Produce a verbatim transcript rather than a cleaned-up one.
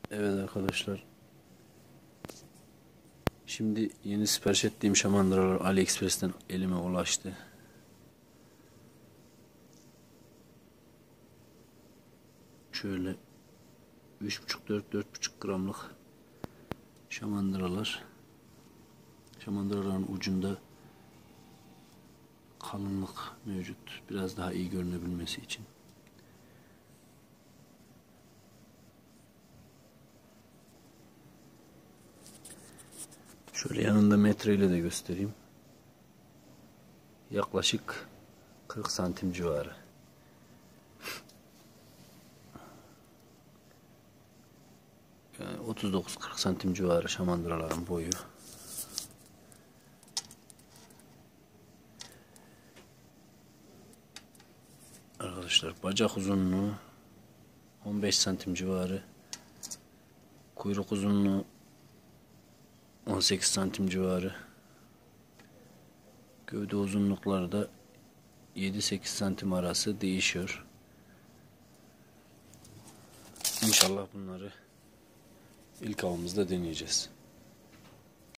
Evet arkadaşlar. Şimdi yeni sipariş ettiğim şamandıralar AliExpress'ten elime ulaştı. Şöyle üç buçuk dört dört buçuk gramlık şamandıralar. Şamandıraların ucunda kalınlık mevcut. Biraz daha iyi görünebilmesi için. Şöyle yanında metreyle de göstereyim. Yaklaşık kırk santim civarı. Yani otuz dokuz kırk santim civarı şamandıraların boyu. Arkadaşlar bacak uzunluğu on beş santim civarı. Kuyruk uzunluğu on sekiz santim civarı. Gövde uzunlukları da yedi sekiz santim arası değişiyor. İnşallah bunları ilk avımızda deneyeceğiz.